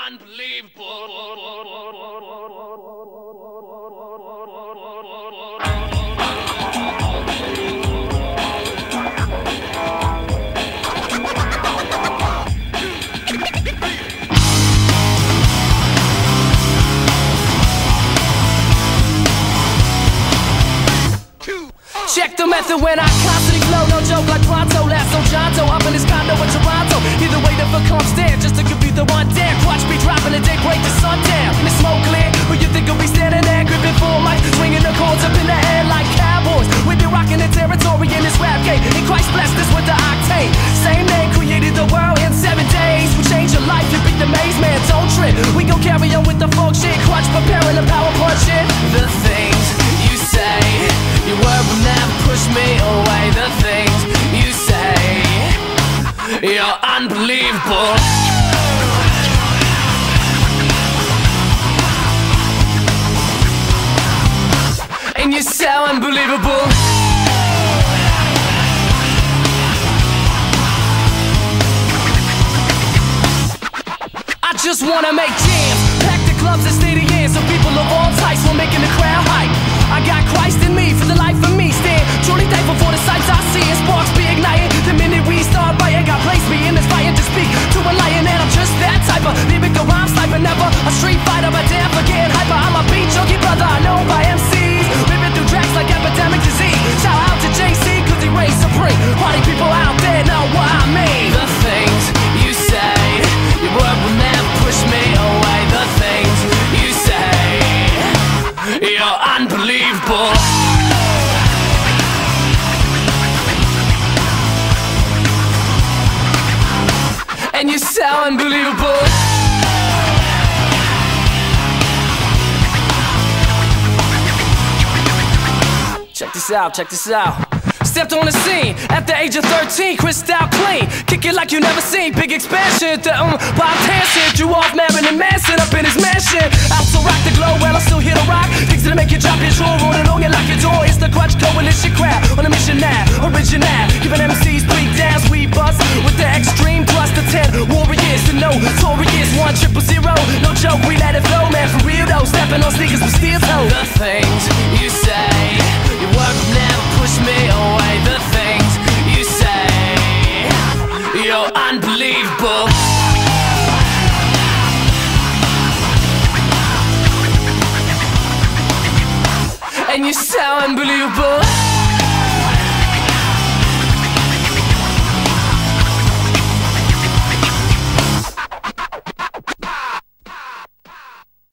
Check the method when I constantly flow, no joke like Pronto, Lasso Jonto, up in his condo in Toronto. Either way the fuck comes there, just to compute the one there. Watch me dropping the dick, break the sun down. And the smoke clear, but you think I'll be standing there, gripping full mic, swinging the chords up in the air like cowboys. We be rocking the territory in this rap game, and Christ blessed us with the octane. Same man created the world in 7 days. We change your life, you beat the maze, man, don't trip. We gon' carry on with the folk shit, crutch preparing the power punch it. The things you say, your word will never push me away. The things you say, you're unbelievable. And you're so unbelievable. I just wanna make jams, pack the clubs and stadiums, so people of all types will making the crowd hype. I got Christ in me, for the life of me stand truly thankful for the sights I see, and sparks be igniting the minute we start writing. God placed me in this fire to speak to a lion, and I'm just that type of lyrical rhyme sniper, never a street fighter, but damn for getting hyper. I'm a beat junkie brother, I know by MCs, ripping through tracks like epidemic disease. Shout out to JC, cause he reigns supreme. Party people out there know what I mean. The things you say, your word will never push me away. The things you say, you're unbelievable. And you're so unbelievable. Check this out, check this out. Stepped on the scene at the age of 13, crystal clean, kick it like you never seen. Big expansion, the Bob Hansen drew off Marilyn Manson up in his mansion. Out to rock the globe, well I'm still here to rock. Things that make you drop your jaw, rolling on you like your door. It's the Crutch Coalition crowd on a mission now, original, giving MCs 3 downs, we bust with the extreme plus the 10 warriors to know.